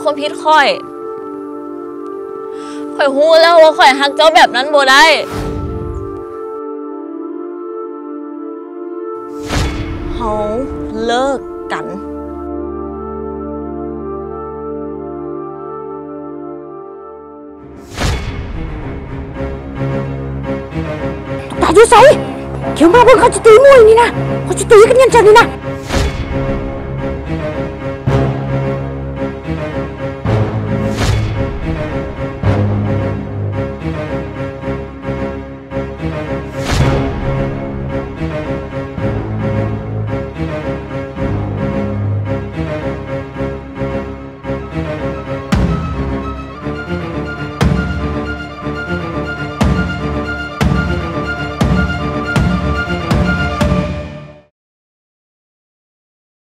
คนผิดค่อยฮู้แล้วว่าข่อยฮักเจ้าแบบนั้นบ่ได้เฮาเลิกกันตาอยู่ไสเขียวมาเพิ่งเขาจะตีมวยนี่นะเขาจะตีกันยันจังนี่นะ